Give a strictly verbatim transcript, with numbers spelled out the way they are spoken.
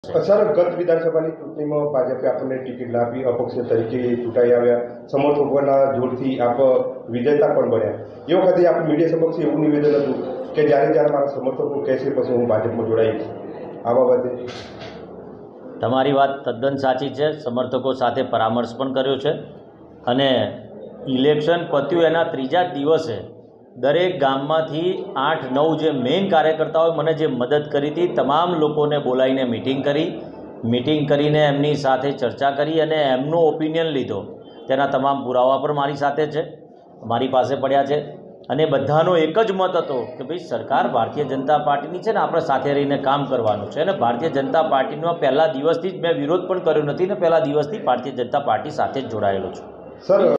Sir, ગત વિધાનસભાની ચૂંટણીમાં ભાજપે આપણને ટિકિટ ના આપી, અપક્ષ તરીકે ચૂંટાઈ આવ્યા, સમર્થકોના જોરથી આપ વિજેતા પણ બન્યા. એ વખતે આપ મીડિયા સમક્ષ એવું નિવેદન હતું કે જ્યારે જ્યારે મારા સમર્થકો કહેશે પછી હું ભાજપમાં જોડાઈશ. આ બાબતે તમારી વાત તદ્દન સાચી છે. સમર્થકો સાથે પરામર્શ પણ કર્યો છે અને ઇલેક્શન પત્યું એના ત્રીજા દિવસે દરેક ગામમાંથી આઠ નવ જે મેઇન કાર્યકર્તાઓએ મને જે મદદ કરી હતી, તમામ લોકોને બોલાવીને મિટિંગ કરી મિટિંગ કરીને એમની સાથે ચર્ચા કરી અને એમનો ઓપિનિયન લીધો. તેના તમામ પુરાવા પણ મારી સાથે છે, મારી પાસે પડ્યા છે અને બધાનો એક જ મત હતો કે ભાઈ સરકાર ભારતીય જનતા પાર્ટીની છે ને આપણે સાથે રહીને કામ કરવાનું છે. અને ભારતીય જનતા પાર્ટીનો પહેલા દિવસથી જ મેં વિરોધ પણ કર્યો નથી ને પહેલા દિવસથી ભારતીય જનતા પાર્ટી સાથે જ જોડાયેલો છું. સર